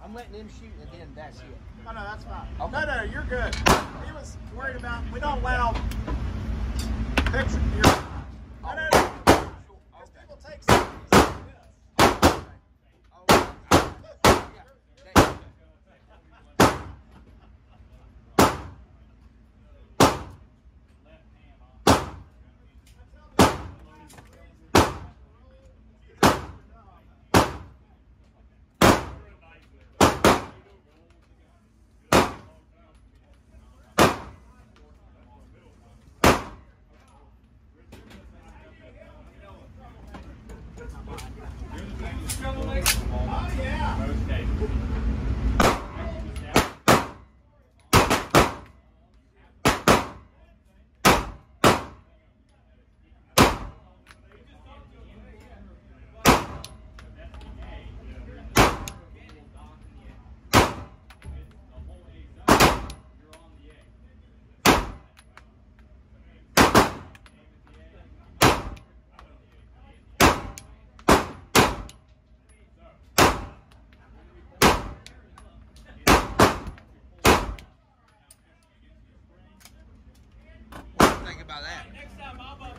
I'm letting him shoot, and then that's it. Oh, no, that's fine. Okay. No, you're good. He was worried about, we don't allow picture here. No. Because people take selfies like this. Oh, yeah. Think about that.